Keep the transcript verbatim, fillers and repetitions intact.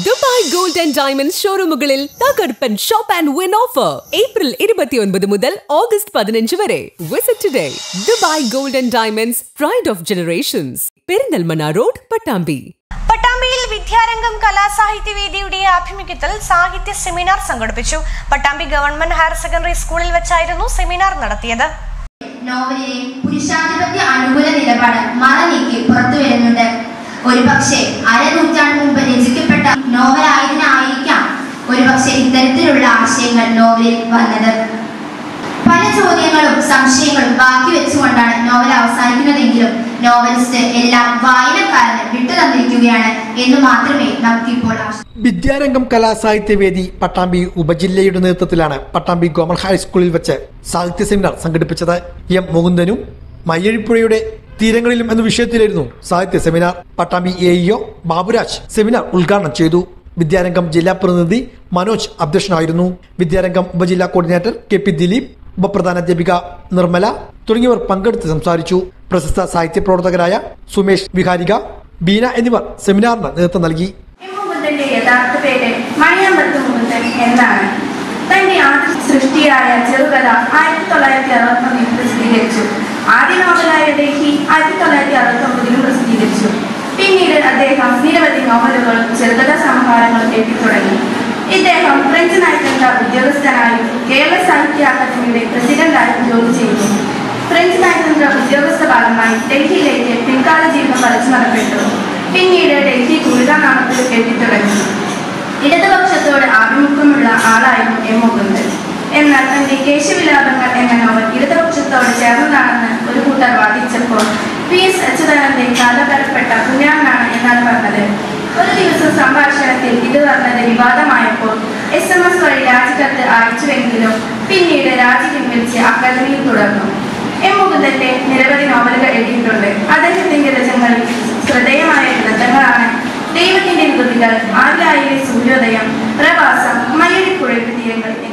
Dubai Gold and Diamonds ഷോറൂമുകളിൽ തകർപ്പൻ shop and win offer April ഇരുപത്തിയൊൻപത് മുതൽ ഓഗസ്റ്റ് പതിനഞ്ച് വരെ. Visit today. Dubai Gold and Diamonds, Pride of Generations, Perinthalmanna road, Pattambi. പട്ടാമ്പിയിൽ വിദ്യാരംഗം കലാസാഹിത്യവേദിയുടെ ആഭിമുഖ്യത്തിൽ സാഹിത്യ സെമിനാർ സംഘടിപ്പിച്ചു. പട്ടാമ്പി ഗവൺമെന്റ് ഹയർ സെക്കൻഡറി സ്കൂളിൽ വെച്ചായിരുന്നു സെമിനാർ നടത്തിയത്. നോവലിലെ പുരുഷാധിപത്യ അനുകൂല നിലപാട് മറനീക്കി പുറത്തു വരുന്നുണ്ട്. ഒരുപക്ഷെ അരനൂറ്റാണ്ട് മുമ്പ് രചിക്കപ്പെട്ട നോവലായതിനായിരിക്കാം ഒരുപക്ഷെ ഇത്തരത്തിലുള്ള ആശയങ്ങൾ നോവലിൽ വന്നത്. പല ചോദ്യങ്ങളും സംശയങ്ങളും ബാക്കി വെച്ചുകൊണ്ടാണ് നോവൽ അവസാനിക്കുന്നതെങ്കിലും നോവലിസ്റ്റ് എല്ലാം വായനക്കാരന് വിട്ടുതന്നിരിക്കുകയാണ് എന്ന് മാത്രമേ നമുക്കിപ്പോൾ വിദ്യാരംഗം കലാസാഹിത്യവേദി പട്ടാമ്പി ഉപജില്ലയുടെ നേതൃത്വത്തിലാണ് പട്ടാമ്പി ഗവൺമെന്റ് ഹൈസ്കൂളിൽ വെച്ച് സാഹിത്യ സെമിനാർ സംഘടിപ്പിച്ചത്. എം മുകുന്ദനും മയ്യഴിപ്പുഴയുടെ തീരങ്ങളിലും എന്ന വിഷയത്തിലായിരുന്നു സാഹിത്യ seminar. Pattambi A E O Baburaj seminar ഉദ്ഘാടനം ചെയ്തു. വിദ്യാരംഗം ജില്ലാ പ്രതിനിധി മനോജ് അധ്യക്ഷനായിരുന്നു. വിദ്യാരംഗം ഉപജില്ലാ കോർഡിനേറ്റർ കെ പി ദിലീപ്, ഉപപ്രധാന അധ്യാപിക നിർമ്മല തുടങ്ങിയവർ പങ്കെടുത്ത് സംസാരിച്ചു. പ്രശസ്ത സാഹിത്യ പ്രവർത്തകരായ സുമേഷ് വിഹാരിക, ബീന എന്നിവർ സെമിനാറിന് നേതൃത്വം നൽകി. യഥാർത്ഥ പേര് മണിയമ്പത്ത് മുകുന്ദൻ എന്നാണ്. തന്റെ ആദ്യ സൃഷ്ടിയായ ചെറുകഥ ആയിരത്തി തൊള്ളായിരത്തി അറുപത്തി ഒന്നിൽ പ്രസിദ്ധീകരിച്ചു. ആദ്യ നോവലായ ഡൽഹി ആയിരത്തി തൊള്ളായിരത്തി അറുപത്തി ഒമ്പതിലും പ്രസിദ്ധീകരിച്ചു. പിന്നീട് അദ്ദേഹം നിരവധി നോവലുകളും ചെറുകഥാ സമാഹാരങ്ങളും എഴുതി തുടങ്ങി. ഇദ്ദേഹം ഫ്രഞ്ച് നയതന്ത്ര ഉദ്യോഗസ്ഥനായും കേരള സാഹിത്യ അക്കാദമിയുടെ പ്രസിഡന്റായും ജോലി ചെയ്തു. ഫ്രഞ്ച് നയതന്ത്ര ഉദ്യോഗസ്ഥ ഭാഗമായി ഡൽഹിയിലേക്ക് പിൻകാല ജീവിതം വരച്ചു നടപ്പെട്ടു. പിന്നീട് ഡൽഹി കുളികാനാമത്തിൽ എഴുതി തുടങ്ങി. ഇടതുപക്ഷത്തോട് ആഭിമുഖ്യമുള്ള ആളായിരുന്നു എം മുകുന്ദൻ. എന്നാൽ തന്റെ കേശവിലാപങ്ങൾ എന്ന നോവൽ ഇടതുപക്ഷത്തോട് ചേർന്നതാണെന്ന് ഒരു കൂട്ടർ വാദിച്ചപ്പോൾ പി എസ് അച്യുതാനന്ദൻ കാലപരപ്പെട്ട പുണ്യാനാണ് എന്നാണ് പറഞ്ഞത്. ഒരു ദിവസം സംഭാഷണത്തിൽ ഇത് പറഞ്ഞത് വിവാദമായപ്പോൾ എസ് എം എസ് വഴി രാജിക്കത്ത് അയച്ചുവെങ്കിലും പിന്നീട് രാജി പിൻവലിച്ച് അക്കാദമിയിൽ തുടർന്നു. എം മുകുന്ദന്റെ നിരവധി നോവലുകൾ എഴുതിയിട്ടുണ്ട്. അദ്ദേഹത്തിന്റെ രചനകളിൽ ശ്രദ്ധേയമായ ഗ്രന്ഥങ്ങളാണ് ദൈവത്തിന്റെ വികൃതികൾ, ആര്യായിലെ സൂര്യോദയം, പ്രവാസം, മയ്യഴിപ്പുഴയുടെ തീരങ്ങൾ.